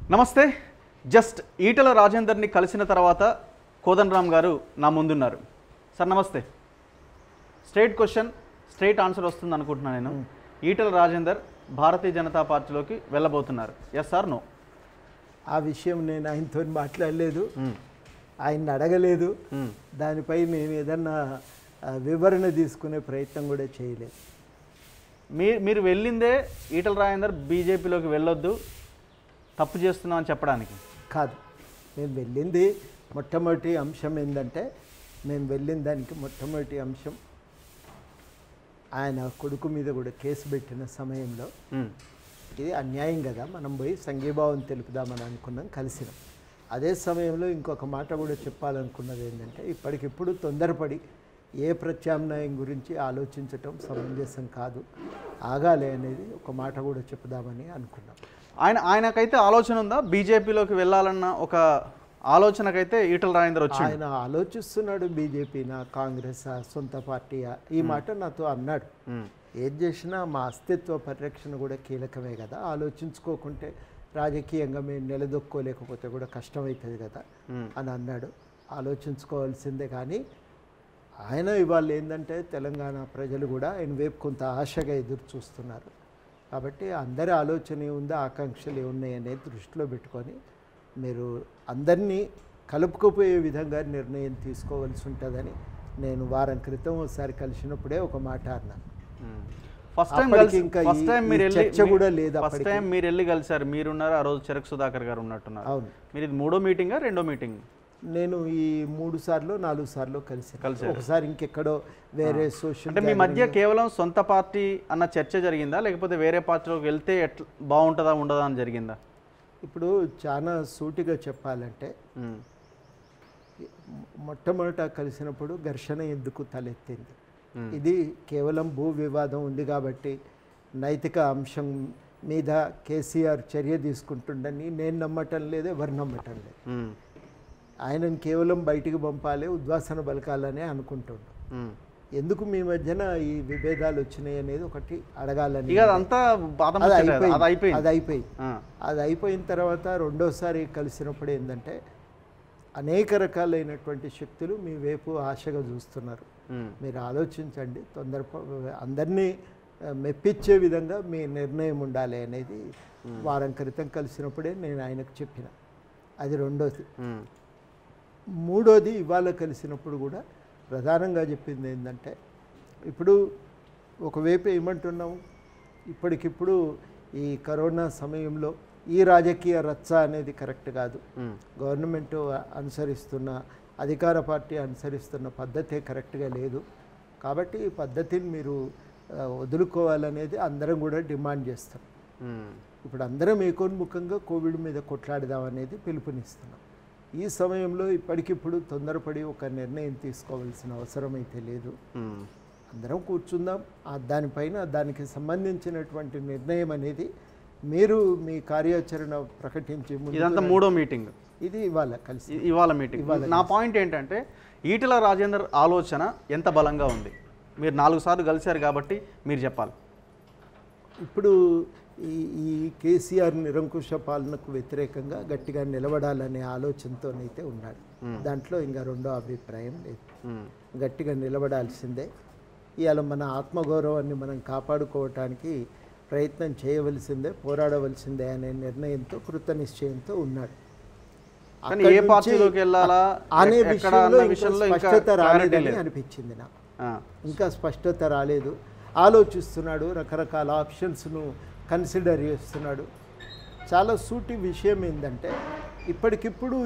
నమస్తే. జస్ట్ ఈటల రాజేందర్ని కలిసిన తర్వాత కోదండరామ్ గారు నా ముందున్నారు. సార్ నమస్తే. స్ట్రైట్ క్వశ్చన్ స్ట్రైట్ ఆన్సర్ వస్తుంది అనుకుంటున్నాను నేను. ఈటల రాజేందర్ భారతీయ జనతా పార్టీలోకి వెళ్ళబోతున్నారు, ఎస్ ఆర్ నో? ఆ విషయం నేను ఆయనతో మాట్లాడలేదు, ఆయన్ని అడగలేదు, దానిపై నేను ఏదన్నా వివరణ తీసుకునే ప్రయత్నం కూడా చేయలేదు. మీరు వెళ్ళిందే ఈటల రాజేందర్ బీజేపీలోకి వెళ్ళొద్దు, తప్పు చేస్తున్నాం అని చెప్పడానికి కాదు. మేము వెళ్ళింది మొట్టమొదటి అంశం ఏంటంటే, మేము వెళ్ళిన దానికి మొట్టమొదటి అంశం ఆయన కొడుకు మీద కూడా కేసు పెట్టిన సమయంలో ఇది అన్యాయం కదా, మనం పోయి సంఘీభావం తెలుపుదామని అనుకున్నాం, కలిసినాం. అదే సమయంలో ఇంకొక మాట కూడా చెప్పాలనుకున్నది ఏంటంటే, ఇప్పటికిప్పుడు తొందరపడి ఏ ప్రత్యామ్నాయం గురించి ఆలోచించటం సమంజసం కాదు, ఆగాలి అనేది ఒక మాట కూడా చెప్పుదామని అనుకున్నాం. ఆయనకైతే ఆలోచన ఉందా బీజేపీలోకి వెళ్ళాలన్న ఒక ఆలోచనకైతే ఈటల రాజేందర్ వచ్చి ఆయన ఆలోచిస్తున్నాడు, బీజేపీనా కాంగ్రెసా సొంత పార్టీయా, ఈ మాట నాతో అన్నాడు. ఏది చేసినా మా అస్తిత్వ పరిరక్షణ కూడా కీలకమే కదా, ఆలోచించుకోకుంటే రాజకీయంగా మేము నిలదొక్కోలేకపోతే కూడా కష్టమవుతుంది కదా అని అన్నాడు. ఆలోచించుకోవాల్సిందే. కానీ ఆయన ఇవాళ ఏంటంటే తెలంగాణ ప్రజలు కూడా ఆయన వైపు కొంత ఆశగా ఎదురు చూస్తున్నారు. కాబట్టి అందరి ఆలోచన ఉంది, ఆకాంక్షలు ఉన్నాయి అనేది దృష్టిలో పెట్టుకొని మీరు అందరినీ కలుపుకుపోయే విధంగా నిర్ణయం తీసుకోవాల్సి ఉంటుందని నేను వారం క్రితం ఒకసారి కలిసినప్పుడే ఒక మాట అన్నాను. ఫస్ట్ టైం మీరు వెళ్ళి కలిసారు, మీరున్నారు, ఆ రోజు చెరకు సుధాకర్ గారు ఉన్నట్టున్నారు. అవును. మీరు ఇది మూడో మీటింగా రెండో మీటింగ్? నేను ఈ 3 సార్లు 4 సార్లు కలిసాను. ఒకసారి ఇంకెక్కడో వేరే సోషల్, అంటే మీ మధ్య కేవలం సొంత పార్టీ అన్న చర్చ జరిగిందా, లేకపోతే వేరే పార్టీలోకి వెళ్తే ఎట్లా బాగుంటుందా ఉండదా అని జరిగిందా? ఇప్పుడు చాలా సూటిగా చెప్పాలంటే, మొట్టమొదట కలిసినప్పుడు ఘర్షణ ఎందుకు తలెత్తింది? ఇది కేవలం భూ వివాదం ఉంది కాబట్టి నైతిక అంశం మీద కేసీఆర్ చర్య తీసుకుంటుండని నేను నమ్మటం లేదు, ఎవరు నమ్మటం లేదు. ఆయనను కేవలం బయటికి పంపాలి, ఉద్వాసన పలకాలనే అనుకుంటున్నాం. ఎందుకు మీ మధ్యన ఈ విభేదాలు వచ్చినాయి అనేది ఒకటి అడగాలని. అది అయిపోయిన తర్వాత రెండోసారి కలిసినప్పుడు ఏంటంటే, అనేక రకాలైనటువంటి శక్తులు మీ వైపు ఆశగా చూస్తున్నారు. మీరు ఆలోచించండి, అందరినీ మెప్పించే విధంగా మీ నిర్ణయం ఉండాలి అనేది వారం క్రితం కలిసినప్పుడే నేను ఆయనకు చెప్పిన. అది రెండోది. మూడోది ఇవాళ కలిసినప్పుడు కూడా ప్రధానంగా చెప్పింది ఏంటంటే, ఇప్పుడు ఒకవైపు ఏమంటున్నాము, ఇప్పటికిప్పుడు ఈ కరోనా సమయంలో ఈ రాజకీయ రచ్చ అనేది కరెక్ట్ కాదు, గవర్నమెంట్ అనుసరిస్తున్న, అధికార పార్టీ అనుసరిస్తున్న పద్ధతే కరెక్ట్గా లేదు, కాబట్టి ఈ పద్ధతిని మీరు వదులుకోవాలనేది అందరం కూడా డిమాండ్ చేస్తాం. ఇప్పుడు అందరం ఏకోన్ముఖంగా కోవిడ్ మీద కొట్లాడదామనేది పిలుపునిస్తున్నాం. ఈ సమయంలో ఇప్పటికిప్పుడు తొందరపడి ఒక నిర్ణయం తీసుకోవాల్సిన అవసరం అయితే లేదు. అందరం కూర్చుందాం, దానిపైన దానికి సంబంధించినటువంటి నిర్ణయం అనేది మీరు మీ కార్యాచరణ ప్రకటించి. ఇదంతా మూడో మీటింగ్, ఇది ఇవాళ మీటింగ్. నా పాయింట్ ఏంటంటే, ఈటల రాజేందర్ ఆలోచన ఎంత బలంగా ఉంది? మీరు 4 సార్లు కలిశారు కాబట్టి మీరు చెప్పాలి. ఇప్పుడు ఈ కేసీఆర్ నిరంకుశ పాలనకు వ్యతిరేకంగా గట్టిగా నిలబడాలనే ఆలోచనతోనైతే ఉన్నాడు. దాంట్లో ఇంకా రెండో అభిప్రాయం లేదు. గట్టిగా నిలబడాల్సిందే. ఇవాళ మన ఆత్మగౌరవాన్ని మనం కాపాడుకోవటానికి ప్రయత్నం చేయవలసిందే, పోరాడవలసిందే అనే నిర్ణయంతో, కృత నిశ్చయంతో ఉన్నాడు. ఏ పార్టీలోకి వెళ్ళాలా అనే విషయంలో స్పష్టత రాలేదని అనిపించింది నాకు. ఇంకా స్పష్టత రాలేదు, ఆలోచిస్తున్నాడు, రకరకాల ఆప్షన్స్ను కన్సిడర్ చేస్తున్నాడు. చాలా సూటి విషయం ఏంటంటే, ఇప్పటికిప్పుడు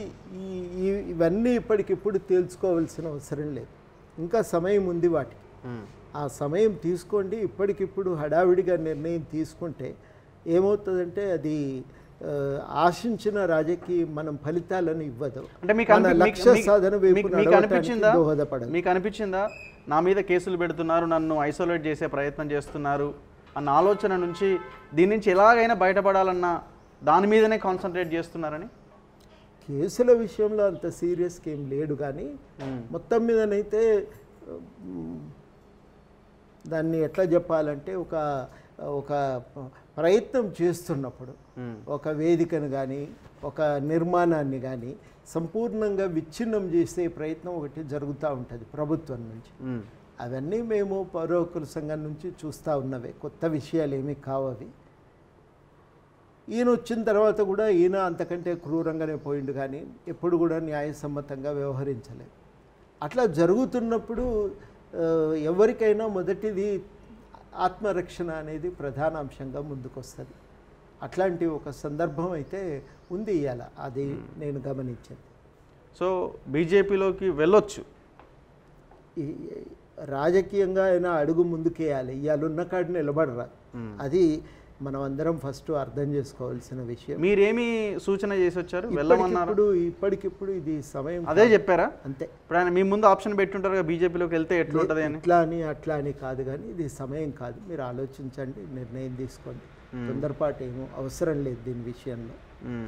ఇవన్నీ ఇప్పటికిప్పుడు తేల్చుకోవాల్సిన అవసరం లేదు, ఇంకా సమయం ఉంది వాటికి. ఆ సమయం తీసుకోండి. ఇప్పటికిప్పుడు హడావిడిగా నిర్ణయం తీసుకుంటే ఏమవుతుందంటే, అది ఆశించిన రాజకీయ మనం ఫలితాలను ఇవ్వదు. అంటే లక్ష్య సాధన దోహదపడదు. మీకు అనిపించిందా నా మీద కేసులు పెడుతున్నారు, నన్ను ఐసోలేట్ చేసే ప్రయత్నం చేస్తున్నారు అన్న ఆలోచన నుంచి, దీని నుంచి ఎలాగైనా బయటపడాలన్న దాని మీదనే కాన్సన్ట్రేట్ చేస్తున్నారని? కేసుల విషయంలో అంత సీరియస్గా ఏం లేడు, కానీ మొత్తం మీదనైతే దాన్ని ఎట్లా చెప్పాలంటే, ఒక ప్రయత్నం చేస్తున్నప్పుడు ఒక వేదికను కానీ ఒక నిర్మాణాన్ని కానీ సంపూర్ణంగా విచ్ఛిన్నం చేసే ప్రయత్నం ఒకటి జరుగుతూ ఉంటుంది ప్రభుత్వం నుంచి. అవన్నీ మేము పౌర హక్కుల సంఘం నుంచి చూస్తూ ఉన్నవే, కొత్త విషయాలు ఏమీ కావవి. ఈయన వచ్చిన తర్వాత కూడా ఈయన అంతకంటే క్రూరంగానే పోయిండు, కానీ ఎప్పుడు కూడా న్యాయసమ్మతంగా వ్యవహరించలేదు. అట్లా జరుగుతున్నప్పుడు ఎవరికైనా మొదటిది ఆత్మరక్షణ అనేది ప్రధాన అంశంగా ముందుకొస్తుంది. అట్లాంటి ఒక సందర్భం అయితే ఉంది ఇవాళ, అది నేను గమనించాను. సో బీజేపీలోకి వెళ్ళొచ్చు, రాజకీయంగా అయినా అడుగు ముందుకేయాలి, ఇవాళ ఉన్న కాడ నిలబడరా, అది మనం అందరం ఫస్ట్ అర్థం చేసుకోవాల్సిన విషయం. మీరేమి సూచన చేసి వచ్చారు? వెళ్ళమన్నారు. ఇప్పటికిప్పుడు ఇది సమయం, అదే చెప్పారా? అంతే. ఇప్పుడు ఆయన మీ ముందు ఆప్షన్ పెట్టుంటారు బీజేపీలోకి వెళ్తే ఎట్లుంటుంది అని. అట్లా అని కాదు, కానీ ఇది సమయం కాదు, మీరు ఆలోచించండి, నిర్ణయం తీసుకోండి. తొందరపాటు ఏమో అవసరం లేదు దీని విషయంలో.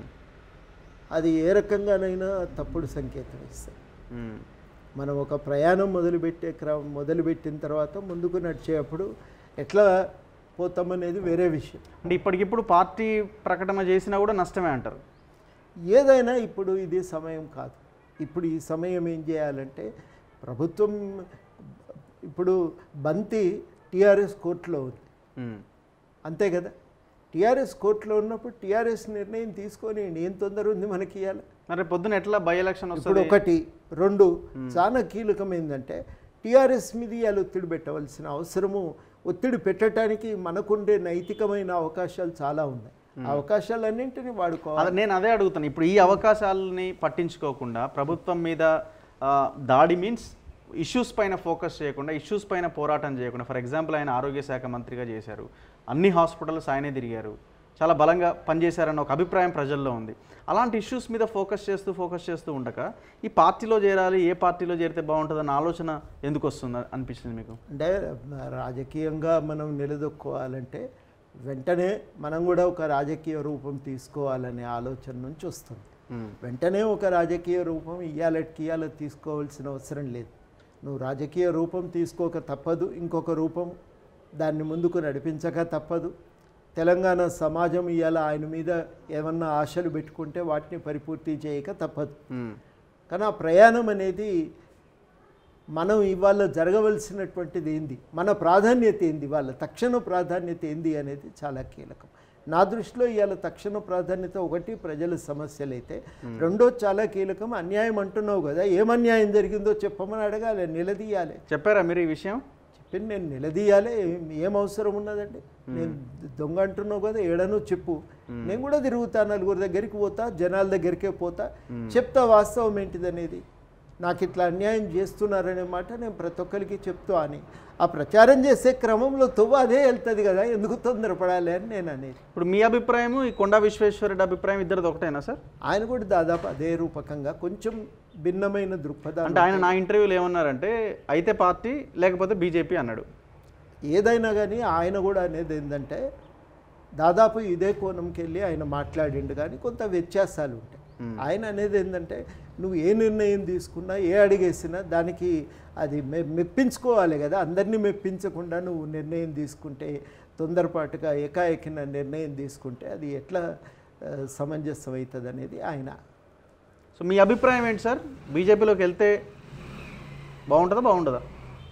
అది ఏ రకంగానైనా తప్పుడు సంకేతం ఇస్తుంది. మనం ఒక ప్రయాణం మొదలుపెట్టిన తర్వాత ముందుకు నడిచేటప్పుడు ఎట్లా పోతామనేది వేరే విషయం. అంటే ఇప్పటికిప్పుడు పార్టీ ప్రకటన చేసినా కూడా నష్టమే అంటారు. ఏదైనా ఇప్పుడు ఇది సమయం కాదు. ఇప్పుడు ఈ సమయం ఏం చేయాలంటే, ప్రభుత్వం ఇప్పుడు బంతి టీఆర్ఎస్ కోర్టులో ఉంది, అంతే కదా. టీఆర్ఎస్ కోర్టులో ఉన్నప్పుడు టీఆర్ఎస్ నిర్ణయం తీసుకొని ఏం తొందర ఉంది మనకి ఇవ్వాలి. మరి పొద్దున ఎట్లా బై ఎలక్షన్ ఇప్పుడు 1, 2 చాలా కీలకమైందంటే టీఆర్ఎస్ మీద ఇవాళ ఒత్తిడి పెట్టవలసిన అవసరము, ఒత్తిడి పెట్టడానికి మనకుండే నైతికమైన అవకాశాలు చాలా ఉన్నాయి. ఆ అవకాశాలన్నింటినీ వాడుకోవాలి. నేను అదే అడుగుతాను. ఇప్పుడు ఈ అవకాశాలని పట్టించుకోకుండా ప్రభుత్వం మీద దాడి మీన్స్ ఇష్యూస్ పైన ఫోకస్ చేయకుండా, ఇష్యూస్ పైన పోరాటం చేయకుండా, ఫర్ ఎగ్జాంపుల్ ఆయన ఆరోగ్య శాఖ మంత్రిగా చేశారు, అన్ని హాస్పిటల్స్ ఆయనే తిరిగారు, చాలా బలంగా పనిచేశారన్న ఒక అభిప్రాయం ప్రజల్లో ఉంది. అలాంటి ఇష్యూస్ మీద ఫోకస్ చేస్తూ ఉండక ఈ పార్టీలో చేరాలి, ఏ పార్టీలో చేరితే బాగుంటుందన్న ఆలోచన ఎందుకు వస్తుంది అనిపిస్తుంది మీకు? అంటే రాజకీయంగా మనం నిలదొక్కోవాలంటే వెంటనే మనం కూడా ఒక రాజకీయ రూపం తీసుకోవాలనే ఆలోచన నుంచి వస్తుంది. వెంటనే ఒక రాజకీయ రూపం ఇయ్యాల తీసుకోవాల్సిన అవసరం లేదు. నువ్వు రాజకీయ రూపం తీసుకోక తప్పదు, ఇంకొక రూపం దాన్ని ముందుకు నడిపించక తప్పదు. తెలంగాణ సమాజం ఇవాళ ఆయన మీద ఏమన్నా ఆశలు పెట్టుకుంటే వాటిని పరిపూర్తి చేయక తప్పదు. కానీ ఆ ప్రయాణం అనేది మనం ఇవాళ జరగవలసినటువంటిది ఏంది, మన ప్రాధాన్యత ఏంది, వాళ్ళ తక్షణ ప్రాధాన్యత ఏంది అనేది చాలా కీలకం. నా దృష్టిలో ఇవాళ తక్షణ ప్రాధాన్యత 1 ప్రజల సమస్యలు అయితే, 2 చాలా కీలకం. అన్యాయం అంటున్నావు కదా, ఏమన్యాయం జరిగిందో చెప్పమని అడగాలి, నిలదీయాలి. చెప్పారా మీరు ఈ విషయం? చెప్పింది నేను నిలదీయాలి, ఏం అవసరం ఉన్నదండి. నేను దొంగ అంటున్నావు కదా, ఏడనో చెప్పు, నేను కూడా తిరుగుతా, నలుగురు దగ్గరికి పోతా, జనాల దగ్గరికే పోతా, చెప్తా వాస్తవం ఏంటిదనేది. నాకు ఇట్లా అన్యాయం చేస్తున్నారనే మాట నేను ప్రతి ఒక్కరికి చెప్తా అని ఆ ప్రచారం చేసే క్రమంలో అదే వెళ్తుంది కదా, ఎందుకు తొందరపడాలి అని నేను అనేది. ఇప్పుడు మీ అభిప్రాయం, ఈ కొండా విశ్వేశ్వరరెడ్డి అభిప్రాయం ఇద్దరిది ఒకటేనా సార్? ఆయన కూడా దాదాపు అదే రూపకంగా కొంచెం భిన్నమైన దృక్పథం. అంటే ఆయన నా ఇంటర్వ్యూలో ఏమన్నారంటే అయితే పార్టీ లేకపోతే బీజేపీ అన్నాడు. ఏదైనా కానీ ఆయన కూడా అనేది ఏంటంటే దాదాపు ఇదే కోణంకి వెళ్ళి ఆయన మాట్లాడిండు, కానీ కొంత వ్యత్యాసాలు ఉంటాయి. ఆయన అనేది ఏంటంటే నువ్వు ఏ నిర్ణయం తీసుకున్నా, ఏ అడిగేసినా దానికి అది మెప్పించుకోవాలి కదా, అందరినీ మెప్పించకుండా నువ్వు నిర్ణయం తీసుకుంటే, తొందరపాటుగా ఏకాఏకిన నిర్ణయం తీసుకుంటే అది ఎట్లా సమంజసం అవుతుంది అనేది ఆయన. సో మీ అభిప్రాయం ఏంటి సార్? బీజేపీలోకి వెళ్తే బాగుంటుందా?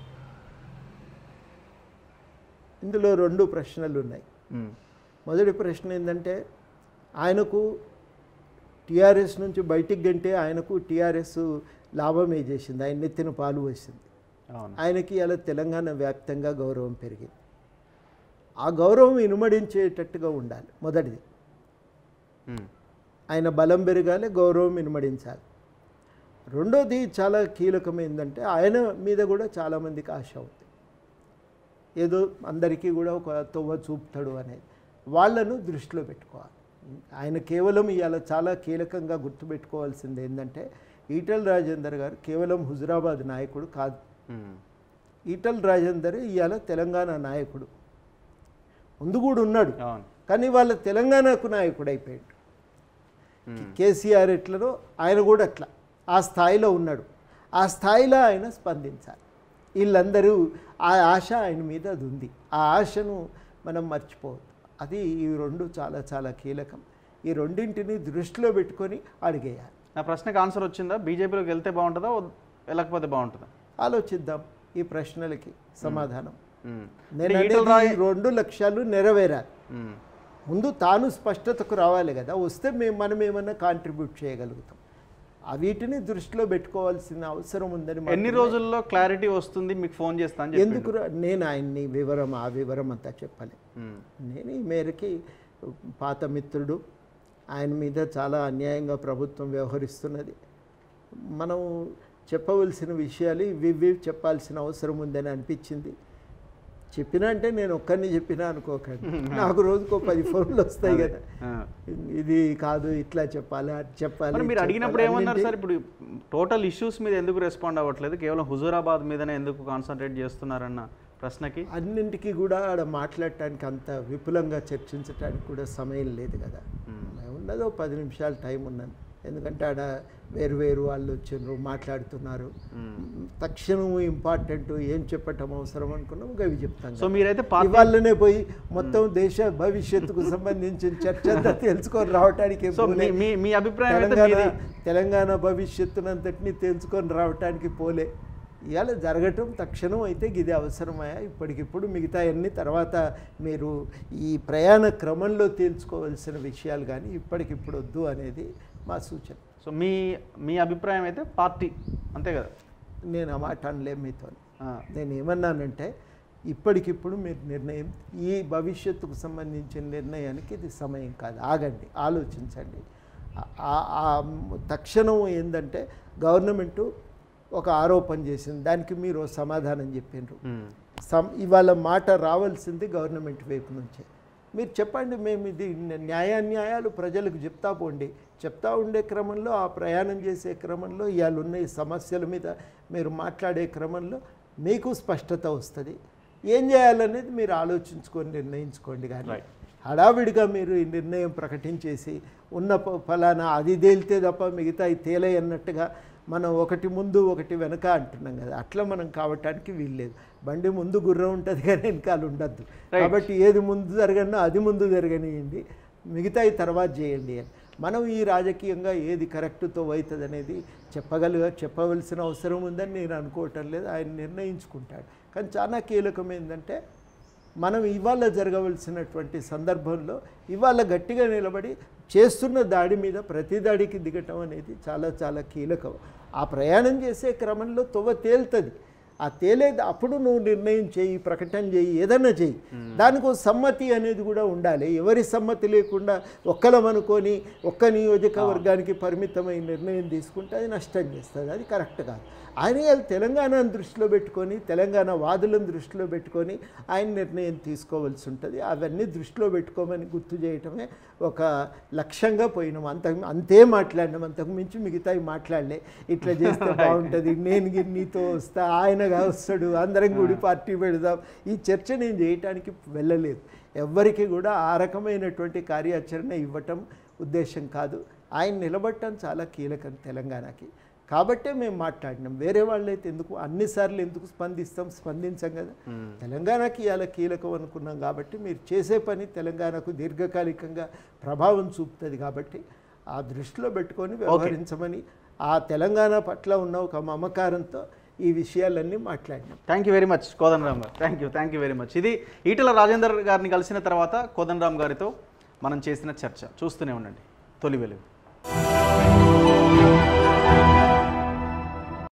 ఇందులో 2 ప్రశ్నలు ఉన్నాయి. మొదటి ప్రశ్న ఏంటంటే, ఆయనకు టీఆర్ఎస్ నుంచి బయటికి గంటే ఆయనకు టీఆర్ఎస్ లాభమే చేసింది, ఆయన నెత్తిన పాలు వేసింది. ఆయనకి అలా తెలంగాణ వ్యాప్తంగా గౌరవం పెరిగింది. ఆ గౌరవం ఇనుమడించేటట్టుగా ఉండాలి మొదటిది. ఆయన బలం పెరగాలి, గౌరవం ఇనుమడించాలి. రెండోది చాలా కీలకమైందంటే ఆయన మీద కూడా చాలామందికి ఆశ ఉంది, ఏదో అందరికీ కూడా ఒక తొవ్వ చూపుతాడు అనేది. వాళ్ళను దృష్టిలో పెట్టుకోవాలి. ఆయన కేవలం ఇవాళ చాలా కీలకంగా గుర్తుపెట్టుకోవాల్సింది ఏంటంటే, ఈటెల రాజేందర్ గారు కేవలం హుజురాబాద్ నాయకుడు కాదు. ఈటెల రాజేందర్ ఇవాళ తెలంగాణ నాయకుడు, ముందు కూడా ఉన్నాడు, కానీ వాళ్ళ తెలంగాణకు నాయకుడు అయిపోయాడు. కేసీఆర్ ఎట్లనో ఆయన కూడా అట్లా ఆ స్థాయిలో ఉన్నాడు. ఆ స్థాయిలో ఆయన స్పందించాలి. వీళ్ళందరూ ఆ ఆశ ఆయన మీద అది ఉంది. ఆ ఆశను మనం మర్చిపోవద్దు. అది ఈ రెండు చాలా చాలా కీలకం. ఈ రెండింటిని దృష్టిలో పెట్టుకొని అడిగేయాలి. నా ప్రశ్నకు ఆన్సర్ వచ్చిందా? బీజేపీలోకి వెళ్తే బాగుంటుందా, వెళ్ళకపోతే బాగుంటుందా? ఆలోచిద్దాం ఈ ప్రశ్నలకి సమాధానం. అంటే నేను ఈటల అనేది ఈ 2 లక్ష్యాలు నెరవేరాలి. ముందు తాను స్పష్టతకు రావాలి కదా, వస్తే మనం ఏమన్నా కాంట్రిబ్యూట్ చేయగలుగుతాం. వీటిని దృష్టిలో పెట్టుకోవాల్సిన అవసరం ఉందని. ఎన్ని రోజుల్లో క్లారిటీ వస్తుంది మీకు ఫోన్ చేస్తాను? ఎందుకు నేను ఆయన్ని ఆ వివరం అంతా చెప్పాలి. నేను ఈ మేరకి పాత మిత్రుడు, ఆయన మీద చాలా అన్యాయంగా ప్రభుత్వం వ్యవహరిస్తున్నది. మనం చెప్పవలసిన విషయాలు ఇవి చెప్పాల్సిన అవసరం ఉందని అనిపించింది. చెప్పినా అంటే నేను ఒక్కరిని చెప్పినా అనుకోకండి, నాకు రోజుకో 10 ఫోన్లు వస్తాయి కదా, ఇది కాదు ఇట్లా చెప్పాలి అది చెప్పాలి. మీరు అడిగినప్పుడు ఏమన్నారు సార్? ఇప్పుడు టోటల్ ఇష్యూస్ మీద ఎందుకు రెస్పాండ్ అవ్వట్లేదు, కేవలం హుజూరాబాద్ మీదనే ఎందుకు కాన్సన్ట్రేట్ చేస్తున్నారన్న ప్రశ్నకి అన్నింటికి కూడా ఆడ మాట్లాడటానికి అంత విపులంగా చర్చించడానికి కూడా సమయం లేదు కదా. ఉన్నదో 10 నిమిషాలు టైం ఉన్నది. ఎందుకంటే ఆడ వేరు వాళ్ళు వచ్చిండ్రు, మాట్లాడుతున్నారు. తక్షణం ఇంపార్టెంట్ ఏం చెప్పటం అవసరం అనుకున్నాం, అవి చెప్తాం. సో మీరైతే వాళ్ళనే పోయి మొత్తం దేశ భవిష్యత్తుకు సంబంధించిన చర్చ అంతా తెలుసుకొని రావటానికి, మీ అభిప్రాయం తెలంగాణ భవిష్యత్తునంతటినీ తెలుసుకొని రావటానికి పోలే. ఇవాళ జరగటం తక్షణం అయితే ఇది అవసరమయ్యా, ఇప్పటికిప్పుడు మిగతా అన్ని తర్వాత మీరు ఈ ప్రయాణ క్రమంలో తేల్చుకోవాల్సిన విషయాలు కానీ ఇప్పటికిప్పుడు వద్దు అనేది మా సూచన. సో మీ అభిప్రాయం అయితే పార్టీ అంతే కదా? నేను ఆ మాట అనలేము మీతో. నేను ఏమన్నానంటే ఇప్పటికిప్పుడు మీరు నిర్ణయం, ఈ భవిష్యత్తుకు సంబంధించిన నిర్ణయానికి ఇది సమయం కాదు, ఆగండి, ఆలోచించండి. తక్షణం ఏంటంటే గవర్నమెంటు ఒక ఆరోపణ చేసింది, దానికి మీరు సమాధానం చెప్పిండ్రు. ఇవాళ మాట రావాల్సింది గవర్నమెంట్ వైపు నుంచే. మీరు చెప్పండి, మేము ఇది న్యాయాన్యాయాలు ప్రజలకు చెప్తా పోండి. చెప్తా ఉండే క్రమంలో, ఆ ప్రయాణం చేసే క్రమంలో, ఇవాళ ఉన్న ఈ సమస్యల మీద మీరు మాట్లాడే క్రమంలో మీకు స్పష్టత వస్తుంది. ఏం చేయాలనేది మీరు ఆలోచించుకొని నిర్ణయించుకోండి. కానీ హడావిడిగా మీరు ఈ నిర్ణయం ప్రకటించేసి ఉన్న ఫలానా అది తేలితే తప్ప మిగతా తేలే అన్నట్టుగా మనం ఒకటి ముందు ఒకటి వెనక అంటున్నాం కదా, అట్లా మనం కావటానికి వీల్లేదు. బండి ముందు గుర్రం ఉంటుంది కానీ వెనకాల ఉండద్దు. కాబట్టి ఏది ముందు జరగనో అది ముందు జరగనియండి, మిగతా తర్వాత చేయండి అని. మనం ఈ రాజకీయంగా ఏది కరెక్ట్తో అవుతుంది అనేది చెప్పవలసిన అవసరం ఉందని నేను అనుకోవటం లేదు. ఆయన నిర్ణయించుకుంటాడు. కానీ చాలా కీలకం ఏంటంటే మనం ఇవాళ జరగవలసినటువంటి సందర్భంలో ఇవాళ గట్టిగా నిలబడి చేస్తున్న దాడి మీద ప్రతి దాడికి దిగటం అనేది చాలా చాలా కీలకం. ఆ ప్రయాణం చేసే క్రమంలో తేలుతుంది. ఆ తేలేదు అప్పుడు నువ్వు నిర్ణయం చేయి, ప్రకటన చేయి, ఏదన్నా చేయి. దానికి సమ్మతి అనేది కూడా ఉండాలి. ఎవరి సమ్మతి లేకుండా ఒక్కలమనుకొని ఒక్క నియోజకవర్గానికి పరిమితమైన నిర్ణయం తీసుకుంటే అది నష్టం చేస్తుంది, అది కరెక్ట్ కాదు. ఆయన తెలంగాణను దృష్టిలో పెట్టుకొని, తెలంగాణ వాదులను దృష్టిలో పెట్టుకొని ఆయన నిర్ణయం తీసుకోవాల్సి ఉంటుంది. అవన్నీ దృష్టిలో పెట్టుకోమని గుర్తు చేయటమే ఒక లక్ష్యంగా పోయినాం. అంతే మాట్లాడినాం, అంతకు మించి మిగతావి మాట్లాడలే. ఇట్లా చేస్తే బాగుంటుంది, నేను నీతో వస్తా, ఆయనగా వస్తాడు, అందరం కూడి పార్టీ పెడదాం, ఈ చర్చ నేను చేయటానికి వెళ్ళలేదు. ఎవ్వరికి కూడా ఆ రకమైనటువంటి కార్యాచరణ ఇవ్వటం ఉద్దేశం కాదు. ఆయన నిలబడటం చాలా కీలకం తెలంగాణకి. కాబట్టే మేము మాట్లాడినాం. వేరే వాళ్ళైతే ఎందుకు అన్నిసార్లు ఎందుకు స్పందించాం కదా. తెలంగాణకి ఇలా కీలకం అనుకున్నాం కాబట్టి మీరు చేసే పని తెలంగాణకు దీర్ఘకాలికంగా ప్రభావం చూపుతుంది. కాబట్టి ఆ దృష్టిలో పెట్టుకొని వ్యవహరించమని, ఆ తెలంగాణ పట్ల ఉన్న ఒక మమకారంతో ఈ విషయాలన్నీ మాట్లాడినాం. Thank you very much Kodandaram garu. Thank you very much. ఇది ఈటల రాజేందర్ గారిని కలిసిన తర్వాత కోదండరామ్ గారితో మనం చేసిన చర్చ. చూస్తూనే ఉండండి తొలి వెలుగు.